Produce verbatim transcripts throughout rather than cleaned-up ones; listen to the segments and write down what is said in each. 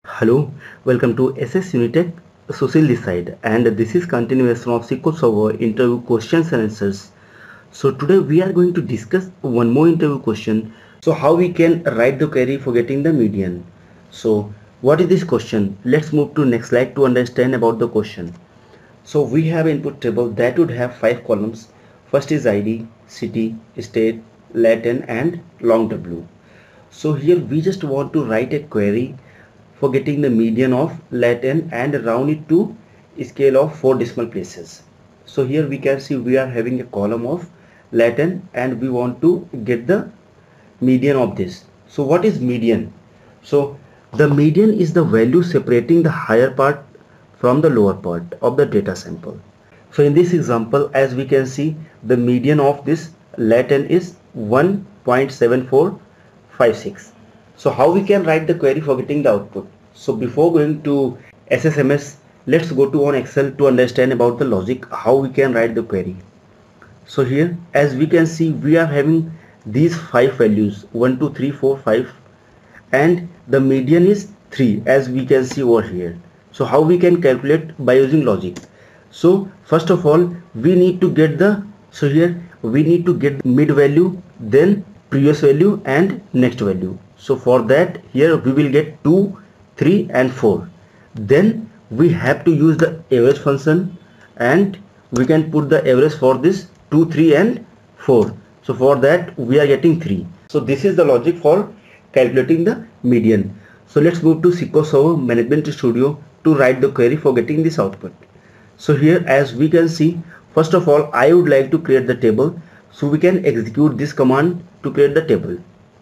Hello, welcome to S S Unitech. Susil this side, and this is continuation of S Q L Server interview questions and answers. So today we are going to discuss one more interview question. So how we can write the query for getting the median. So what is this question? Let's move to next slide to understand about the question. So we have input table that would have five columns. First is I D, city, state, Latin and long W. So here we just want to write a query for getting the median of Latin and round it to scale of four decimal places. So here we can see we are having a column of Latin and we want to get the median of this. So what is median? So the median is the value separating the higher part from the lower part of the data sample. So in this example, as we can see, the median of this Latin is one point seven four five six. So how we can write the query for getting the output? So before going to S S M S, let's go to on Excel to understand about the logic, how we can write the query. So here, as we can see, we are having these five values, one, two, three, four, five, and the median is three, as we can see over here. So how we can calculate by using logic? So first of all, we need to get the, so here we need to get mid value, then previous value and next value. So for that, here we will get two, three and four. Then we have to use the average function and we can put the average for this two, three and four. So for that we are getting three. So this is the logic for calculating the median. So let's move to S Q L Server Management Studio to write the query for getting this output. So here, as we can see, first of all I would like to create the table. So we can execute this command to create the table.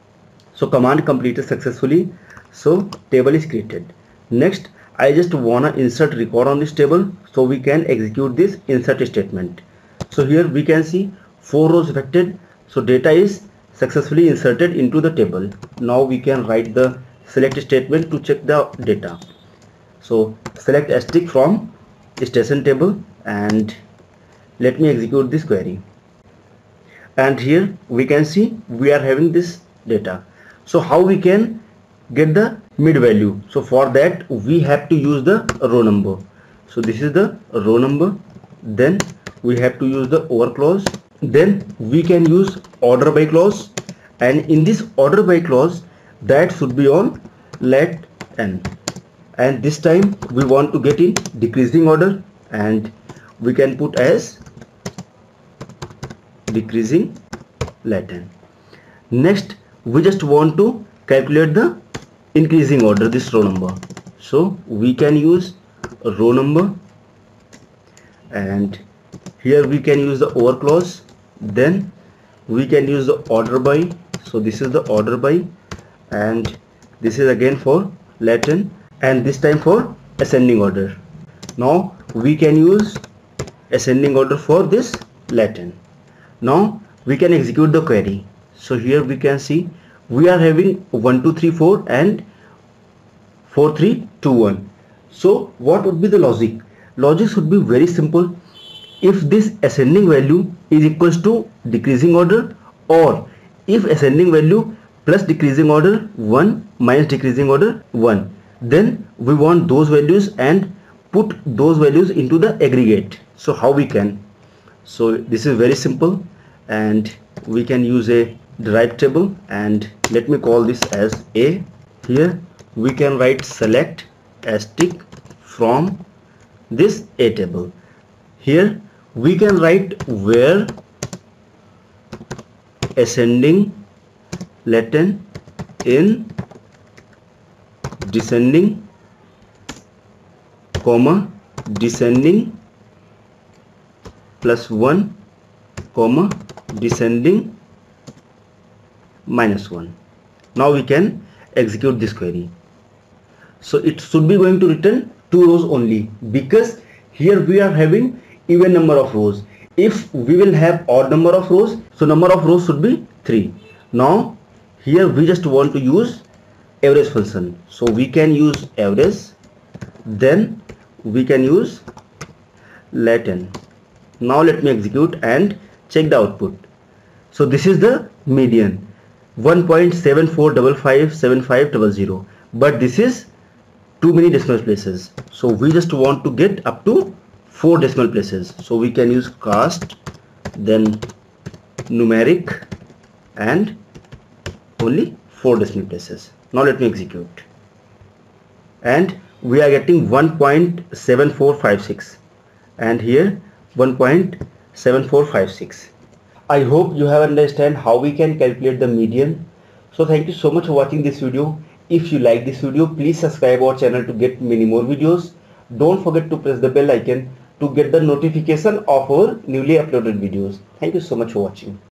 So command completed successfully. So table is created. Next, I just wanna insert record on this table, so we can execute this insert statement. So here we can see four rows vectored. So data is successfully inserted into the table. Now we can write the select statement to check the data. So select asterisk from station table and let me execute this query. And here we can see we are having this data. So how we can get the mid value? So for that we have to use the row number. So this is the row number. Then we have to use the over clause. Then we can use order by clause, and in this order by clause that should be on let n, and this time we want to get in decreasing order and we can put as decreasing Latin. Next we just want to calculate the increasing order, this row number. So we can use a row number and here we can use the over clause. Then we can use the order by. So this is the order by and this is again for Latin and this time for ascending order. Now we can use ascending order for this Latin. Now we can execute the query. So here we can see we are having one, two, three, four and four, three, two, one. So what would be the logic? Logic should be very simple. If this ascending value is equals to decreasing order, or if ascending value plus decreasing order one minus decreasing order one, then we want those values and put those values into the aggregate. So how we can? So this is very simple and we can use a derived table and let me call this as A. Here we can write select asterisk from this A table. Here we can write where ascending Latin in descending comma descending plus one comma descending minus one. Now we can execute this query. So it should be going to return two rows only, because here we are having even number of rows. If we will have odd number of rows, so number of rows should be three. Now here we just want to use average function. So we can use average, then we can use Latin. Now let me execute and check the output. So this is the median, one point seven four five five seven five zero zero, but this is too many decimal places. So we just want to get up to four decimal places. So we can use cast, then numeric, and only four decimal places. Now let me execute. And we are getting one point seven four five six, and here one point seven four five six. I hope you have understand how we can calculate the median. So thank you so much for watching this video. If you like this video, please subscribe our channel to get many more videos. Don't forget to press the bell icon to get the notification of our newly uploaded videos. Thank you so much for watching.